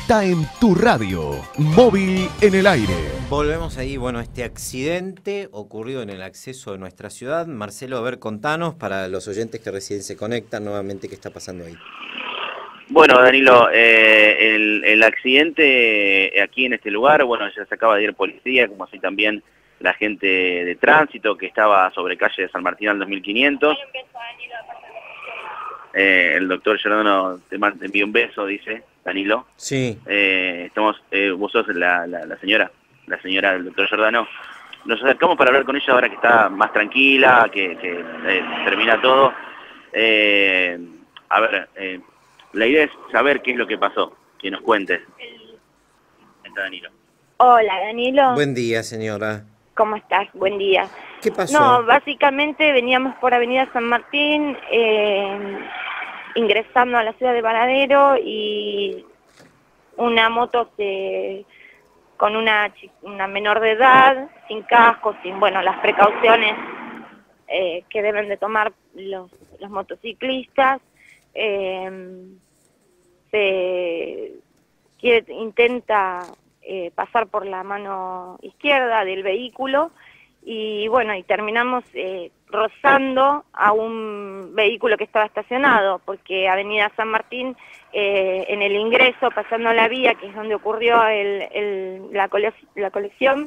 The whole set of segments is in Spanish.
está en tu radio, Móvil en el Aire. Volvemos ahí, bueno, este accidente ocurrido en el acceso de nuestra ciudad. Marcelo, a ver, contanos para los oyentes que recién se conectan nuevamente qué está pasando ahí. Bueno, Danilo, el accidente aquí en este lugar, bueno, ya se acaba de ir policía, como así también la gente de tránsito que estaba sobre calle de San Martín al 2500. El doctor Giordano te envía un beso, dice Danilo. Sí. Vos sos la señora del doctor Giordano. Nos acercamos para hablar con ella ahora que está más tranquila, que termina todo. A ver, la idea es saber qué es lo que pasó, que nos cuentes. Está Danilo. Hola, Danilo. Buen día, señora. ¿Cómo estás? Buen día. ¿Qué pasó? No, básicamente veníamos por Avenida San Martín, ingresando a la ciudad de Varadero, y una moto con una menor de edad, sin casco, sin, bueno, las precauciones que deben de tomar los motociclistas, intenta pasar por la mano izquierda del vehículo, y bueno, y terminamos rozando a un vehículo que estaba estacionado, porque Avenida San Martín, en el ingreso, pasando la vía, que es donde ocurrió la colección,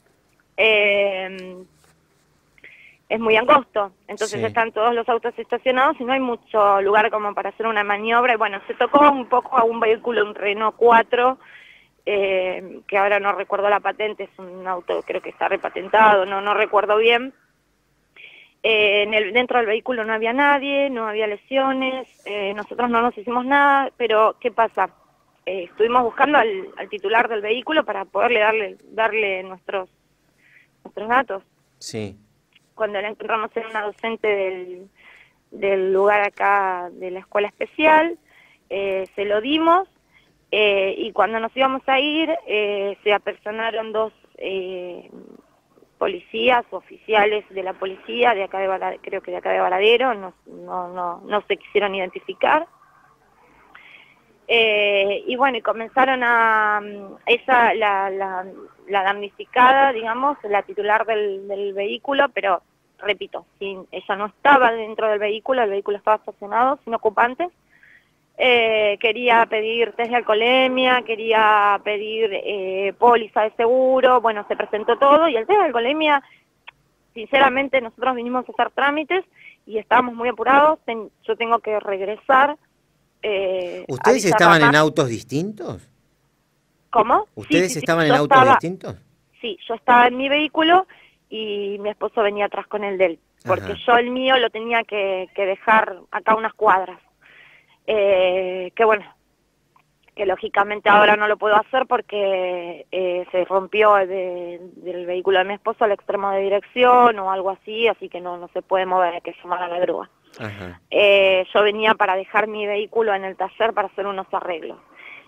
es muy angosto, entonces Sí. están todos los autos estacionados y no hay mucho lugar como para hacer una maniobra, y bueno, se tocó un poco a un vehículo, un Renault 4, que ahora no recuerdo la patente, es un auto, creo que está repatentado, no recuerdo bien. Dentro del vehículo no había nadie, no había lesiones, nosotros no nos hicimos nada, pero ¿qué pasa? Estuvimos buscando al titular del vehículo para poderle darle nuestros datos. Sí. Cuando la encontramos en una docente del lugar acá de la escuela especial, se lo dimos, y cuando nos íbamos a ir, se apersonaron dos policías, oficiales de la policía, de acá creo que de acá de Varadero, no se quisieron identificar. Y bueno, y comenzaron la damnificada, digamos, la titular del vehículo, pero repito, ella no estaba dentro del vehículo, el vehículo estaba estacionado, sin ocupantes. Quería pedir test de alcoholemia, quería pedir póliza de seguro, bueno, se presentó todo, y el test de alcoholemia, sinceramente, nosotros vinimos a hacer trámites y estábamos muy apurados, yo tengo que regresar. ¿Ustedes estaban en autos distintos? ¿Cómo? ¿Ustedes Sí, estaban en autos distintos? Sí, yo estaba en mi vehículo y mi esposo venía atrás con el de él, porque Ajá. yo el mío lo tenía que dejar acá unas cuadras. Que bueno, que lógicamente ahora no lo puedo hacer porque se rompió del vehículo de mi esposo al extremo de dirección o algo así que no se puede mover, hay que llamar a la grúa. Ajá. Yo venía para dejar mi vehículo en el taller para hacer unos arreglos.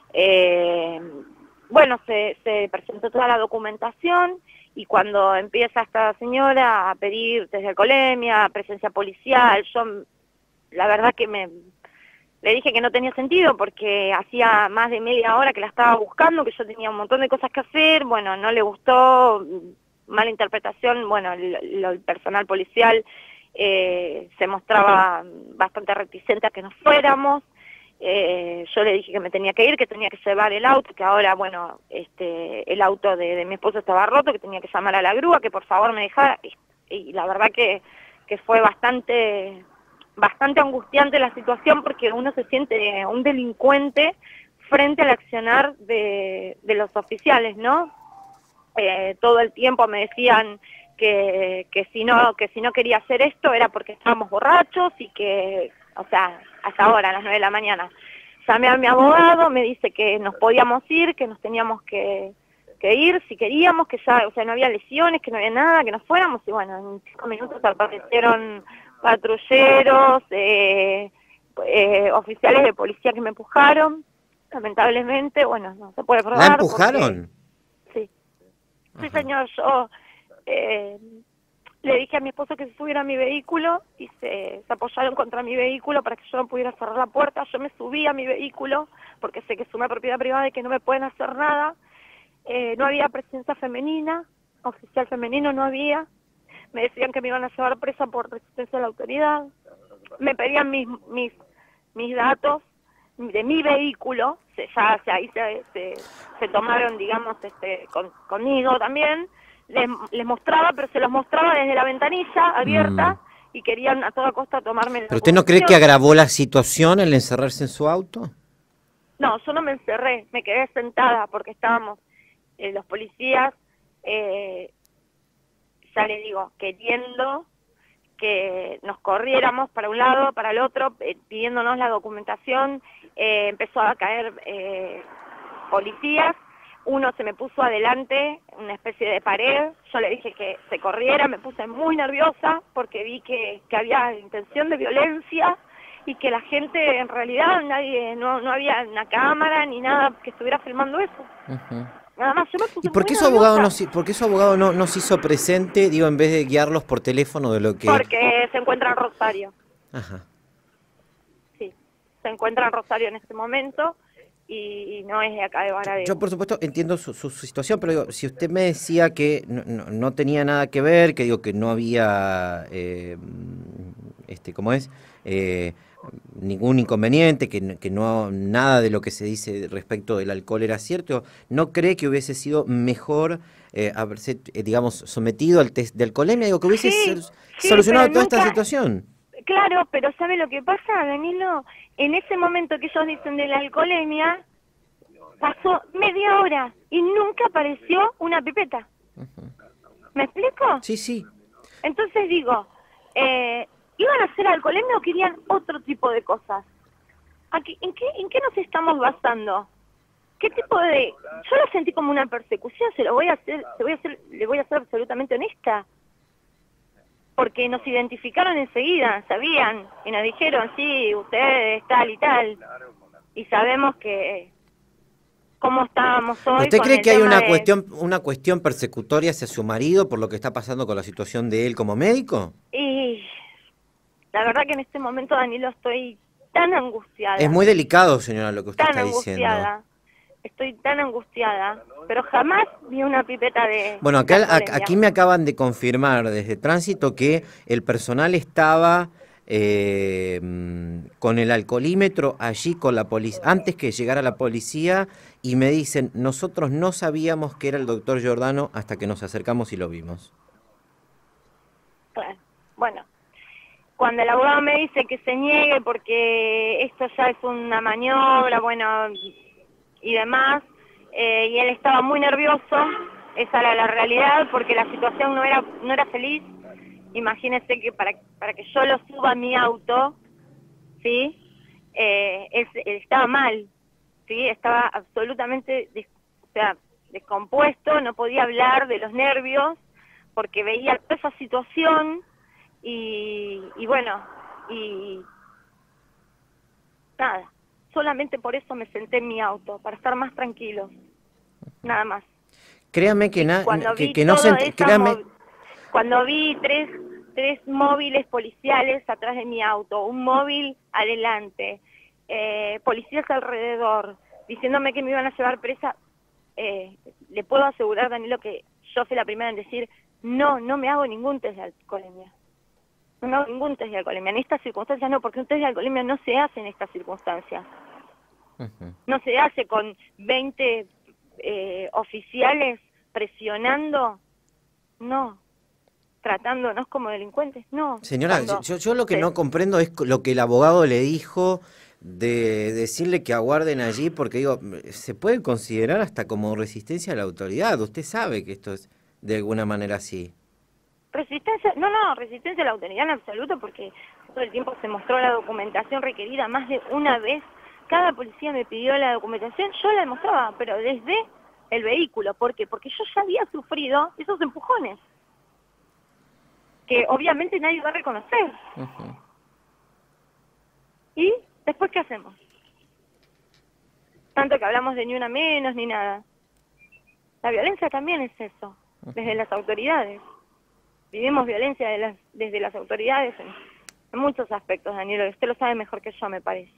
Bueno, se presentó toda la documentación, y cuando empieza esta señora a pedir test de alcoholemia, presencia policial, yo la verdad que le dije que no tenía sentido porque hacía más de media hora que la estaba buscando, que yo tenía un montón de cosas que hacer. Bueno, no le gustó, mala interpretación. Bueno, el personal policial se mostraba bastante reticente a que nos fuéramos. Yo le dije que me tenía que ir, que tenía que llevar el auto, que ahora, bueno, el auto de mi esposo estaba roto, que tenía que llamar a la grúa, que por favor me dejara, y la verdad que fue bastante angustiante la situación, porque uno se siente un delincuente frente al accionar de los oficiales, ¿no? Todo el tiempo me decían que si no quería hacer esto era porque estábamos borrachos, y que, o sea, hasta ahora, a las 9 de la mañana, llamé a mi abogado, me dice que nos podíamos ir, que nos teníamos que ir si queríamos, que ya, o sea, no había lesiones, que no había nada, que nos fuéramos, y bueno, en 5 minutos aparecieron patrulleros, oficiales de policía que me empujaron, lamentablemente, bueno, no se puede probar. ¿La empujaron? Sí. Ajá. Sí, señor, yo Le dije a mi esposo que se subiera a mi vehículo y se apoyaron contra mi vehículo para que yo no pudiera cerrar la puerta. Yo me subí a mi vehículo porque sé que es una propiedad privada y que no me pueden hacer nada. No había presencia femenina, oficial femenino no había. Me decían que me iban a llevar presa por resistencia a la autoridad. Me pedían mis datos de mi vehículo. Ahí se tomaron, digamos, conmigo también. Les mostraba, pero se los mostraba desde la ventanilla abierta y querían a toda costa tomarme la ¿Pero usted no cree que agravó la situación el encerrarse en su auto? No, yo no me encerré, me quedé sentada porque estábamos los policías, ya le digo, queriendo que nos corriéramos para un lado, para el otro, pidiéndonos la documentación. Empezó a caer policías. Uno se me puso adelante, una especie de pared. Yo le dije que se corriera, me puse muy nerviosa porque vi que había intención de violencia y que la gente, en realidad, no había una cámara ni nada que estuviera filmando eso. Nada más, yo me puse ¿Y por qué su abogado no se hizo presente, digo, en vez de guiarlos por teléfono de lo que...? Porque se encuentra en Rosario. Ajá. Sí, se encuentra en Rosario en este momento. Y no es de acá de Varadero. Yo, por supuesto, entiendo su situación, pero digo, si usted me decía que no tenía nada que ver, que digo que no había, ¿cómo es? Ningún inconveniente, que no nada de lo que se dice respecto del alcohol era cierto, ¿no cree que hubiese sido mejor haberse, digamos, sometido al test de alcoholemia? Digo, que hubiese solucionado toda esta situación. Claro, pero ¿sabe lo que pasa, Danilo? En ese momento que ellos dicen de la alcoholemia, pasó media hora y nunca apareció una pipeta. ¿Me explico? Sí, sí. Entonces digo, ¿iban a hacer alcoholemia o querían otro tipo de cosas? ¿En qué nos estamos basando? ¿Qué tipo de...? Yo lo sentí como una persecución, le voy a ser absolutamente honesta. Porque nos identificaron enseguida, sabían, y nos dijeron, sí, ustedes tal y tal, y sabemos que cómo estábamos hoy. ¿Usted cree que hay una una cuestión persecutoria hacia su marido por lo que está pasando con la situación de él como médico? Y la verdad que en este momento, Danilo, estoy tan angustiada. Es muy delicado, señora, lo que usted está angustiada. diciendo. Estoy tan angustiada, pero jamás vi una pipeta de... Bueno, aquí me acaban de confirmar desde Tránsito que el personal estaba con el alcoholímetro allí con la policía, antes que llegara la policía, y me dicen, nosotros no sabíamos que era el doctor Giordano hasta que nos acercamos y lo vimos. Bueno, cuando el abogado me dice que se niegue porque esto ya es una maniobra, bueno... y demás, y él estaba muy nervioso, esa era la realidad, porque la situación no era feliz. Imagínense que para que yo lo suba a mi auto, ¿sí? Él estaba mal, ¿sí? Estaba absolutamente descompuesto, no podía hablar de los nervios, porque veía toda esa situación, y bueno, y nada. Solamente por eso me senté en mi auto, para estar más tranquilos, nada más. Créame que cuando vi tres móviles policiales atrás de mi auto, un móvil adelante, policías alrededor, diciéndome que me iban a llevar presa, le puedo asegurar, Danilo, que yo fui la primera en decir, no me hago ningún test de alcoholemia. No me hago ningún test de alcoholemia. En estas circunstancias no, porque un test de alcoholemia no se hace en estas circunstancias. No se hace con 20 oficiales presionando, no, tratándonos como delincuentes, no. Señora, yo lo que no comprendo es lo que el abogado le dijo de decirle que aguarden allí, porque digo, se puede considerar hasta como resistencia a la autoridad. Usted sabe que esto es de alguna manera así. Resistencia, resistencia a la autoridad en absoluto, porque todo el tiempo se mostró la documentación requerida más de una vez. Cada policía me pidió la documentación, yo la demostraba, pero desde el vehículo. ¿Por qué? Porque yo ya había sufrido esos empujones, que obviamente nadie va a reconocer. ¿Y después qué hacemos? Tanto que hablamos de ni una menos, ni nada. La violencia también es eso, desde las autoridades. Vivimos violencia desde las autoridades en muchos aspectos, Danilo. Usted lo sabe mejor que yo, me parece.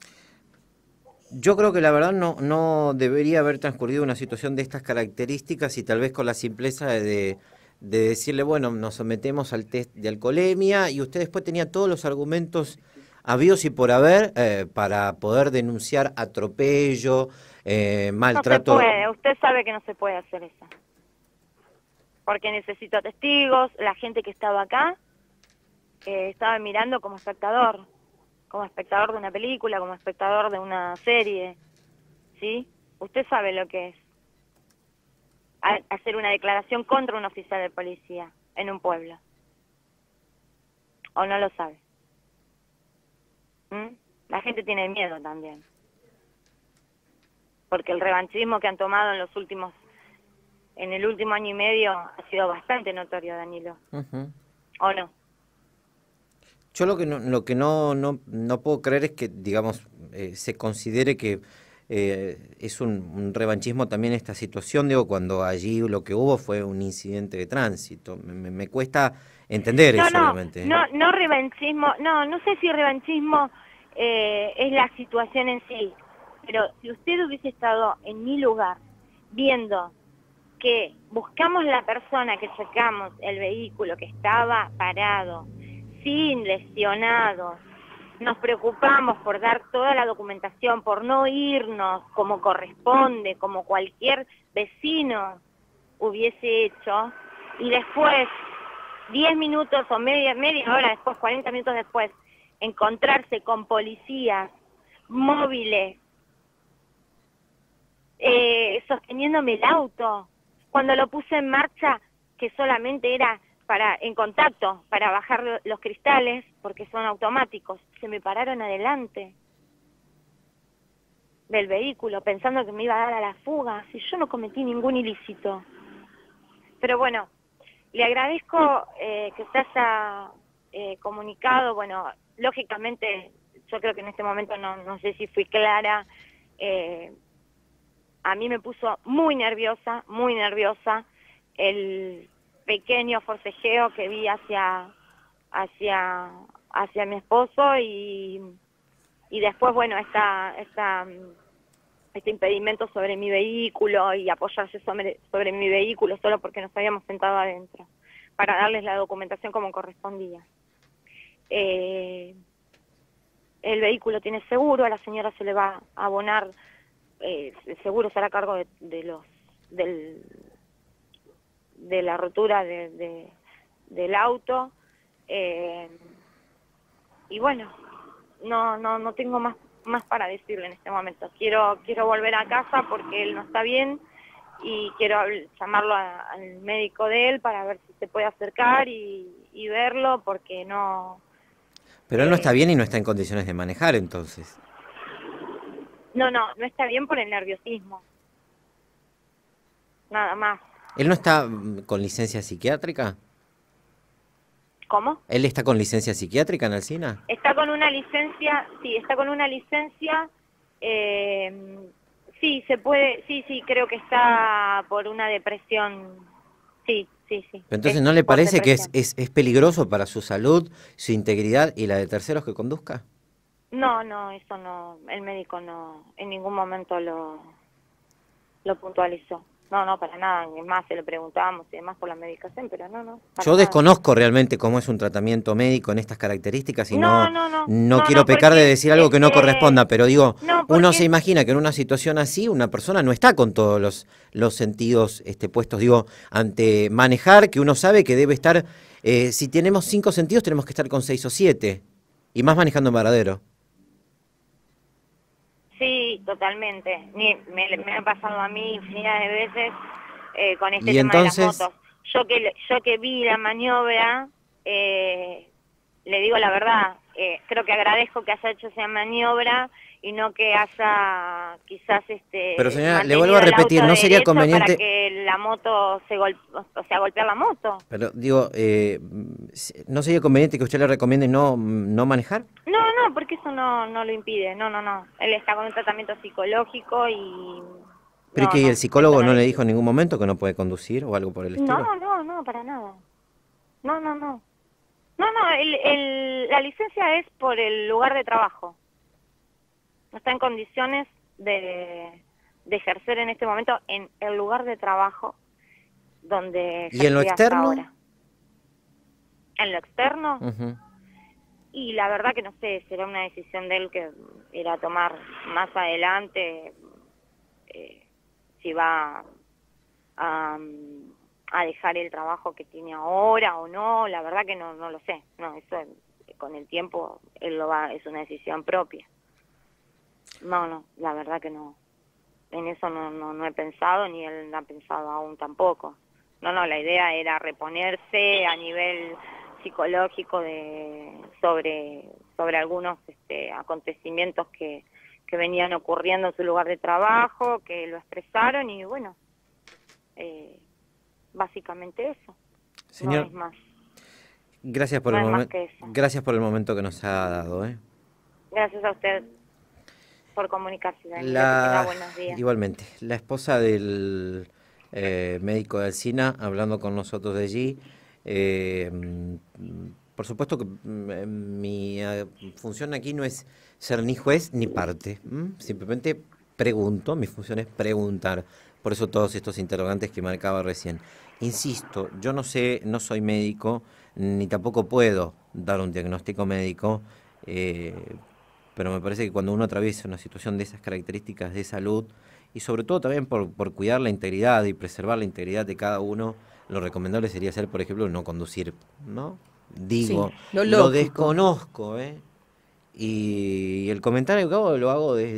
Yo creo que la verdad no debería haber transcurrido una situación de estas características y tal vez con la simpleza de decirle, bueno, nos sometemos al test de alcoholemia y usted después tenía todos los argumentos habidos y por haber para poder denunciar atropello, maltrato. No se puede, usted sabe que no se puede hacer eso. Porque necesito testigos, la gente que estaba acá estaba mirando como espectador de una película, como espectador de una serie, ¿sí? Usted sabe lo que es hacer una declaración contra un oficial de policía en un pueblo. ¿O no lo sabe? La gente tiene miedo también. Porque el revanchismo que han tomado en el último año y medio ha sido bastante notorio, Danilo. ¿O no? Yo lo que no puedo creer es que, digamos, se considere que es un revanchismo también esta situación, digo, cuando allí lo que hubo fue un incidente de tránsito. Me cuesta entender eso, obviamente. No revanchismo, no sé si revanchismo es la situación en sí, pero si usted hubiese estado en mi lugar viendo que buscamos la persona que sacamos el vehículo que estaba parado, sin lesionados, nos preocupamos por dar toda la documentación, por no irnos como corresponde, como cualquier vecino hubiese hecho, y después, 10 minutos o media hora después, 40 minutos después, encontrarse con policías móviles sosteniéndome el auto, cuando lo puse en marcha, que solamente era en contacto, para bajar los cristales, porque son automáticos, se me pararon adelante del vehículo, pensando que me iba a dar a la fuga, si yo no cometí ningún ilícito. Pero bueno, le agradezco que se haya comunicado, bueno, lógicamente, yo creo que en este momento no sé si fui clara, a mí me puso muy nerviosa, el pequeño forcejeo que vi hacia mi esposo y después, bueno, este impedimento sobre mi vehículo y apoyarse sobre mi vehículo solo porque nos habíamos sentado adentro para darles la documentación como correspondía. El vehículo tiene seguro, a la señora se le va a abonar, el seguro será a cargo de la rotura del auto, y bueno, no tengo más para decirle en este momento. Quiero volver a casa porque él no está bien y quiero llamarlo al médico de él para ver si se puede acercar y verlo, porque no... Pero él no está bien y no está en condiciones de manejar, entonces. No está bien por el nerviosismo, nada más. ¿Él no está con licencia psiquiátrica? ¿Cómo? ¿Él está con licencia psiquiátrica en Alsina? Está con una licencia, sí, se puede, sí, creo que está por una depresión, sí. Pero entonces, ¿no le parece que es peligroso para su salud, su integridad y la de terceros que conduzca? No, eso no, el médico no, en ningún momento lo puntualizó. No, para nada, ni más se le preguntábamos y demás por la medicación, pero no. Yo desconozco realmente cómo es un tratamiento médico en estas características y no quiero pecar de decir algo que no corresponda, pero digo, uno se imagina que en una situación así una persona no está con todos los sentidos puestos, digo, ante manejar, que uno sabe que debe estar, si tenemos 5 sentidos tenemos que estar con 6 o 7, y más manejando en Varadero. Sí, totalmente. Me ha pasado a mí infinidad de veces con este ¿Y tema entonces? de las motos. Yo que vi la maniobra, le digo la verdad, creo que agradezco que haya hecho esa maniobra y no que haya quizás Pero señora, le vuelvo a repetir, ¿no sería conveniente para que la moto golpear la moto? Pero digo, ¿no sería conveniente que usted le recomiende no manejar? No, porque eso no lo impide, no. Él está con un tratamiento psicológico y... ¿Pero que el psicólogo no le dijo en ningún momento que no puede conducir o algo por el estilo? No, para nada. No, no, no. No, no, la licencia es por el lugar de trabajo. No está en condiciones de ejercer en este momento en el lugar de trabajo donde ¿Y en lo ejercía hasta externo? ahora. En lo externo, Ujú. y la verdad que no sé, será una decisión de él que irá a tomar más adelante, si va a dejar el trabajo que tiene ahora o no, la verdad que no lo sé. No, eso con el tiempo él es una decisión propia. No, la verdad que no. En eso no he pensado, ni él ha pensado aún tampoco. No, la idea era reponerse a nivel psicológico sobre algunos acontecimientos que venían ocurriendo en su lugar de trabajo, que lo expresaron y bueno, básicamente eso. Señor, No es más. gracias por No el es más momento. que eso. Gracias por el momento que nos ha dado, ¿eh? Gracias a usted por comunicarse, Daniel. Que tenga buenos días. Igualmente, la esposa del médico de Alsina hablando con nosotros de allí. Por supuesto que mi función aquí no es ser ni juez ni parte. Simplemente pregunto, mi función es preguntar. Por eso todos estos interrogantes que marcaba recién. Insisto, yo no sé, no soy médico, ni tampoco puedo dar un diagnóstico médico. eh, pero me parece que cuando uno atraviesa una situación de esas características de salud, y sobre todo también por cuidar la integridad y preservar la integridad de cada uno, lo recomendable sería ser, por ejemplo, no conducir, ¿no? Sí, Digo, lo lo lógico. desconozco, ¿eh? Y el comentario que hago lo hago desde